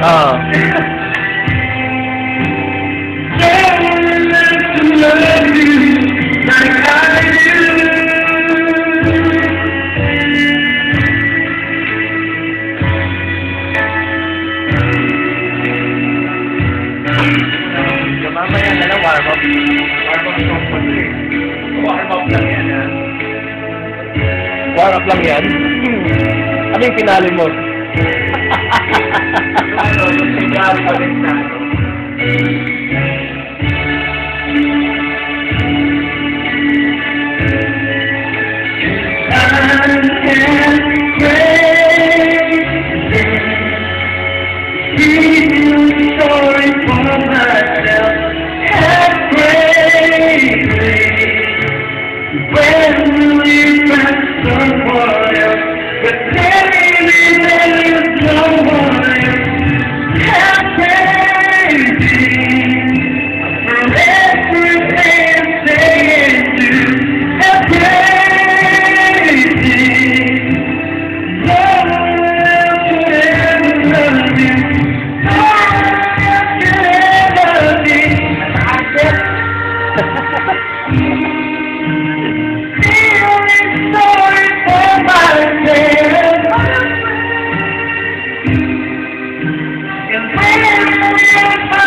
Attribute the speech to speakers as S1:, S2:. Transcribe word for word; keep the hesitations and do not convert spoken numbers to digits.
S1: Oo.
S2: Mamaya na lang, warm up. Warm up song pa ito eh. Warm up lang yan, ha?
S1: Warm up lang yan. Ano yung pinali mo?
S2: Ano, yung sinyal pa rin na, ano?
S3: And when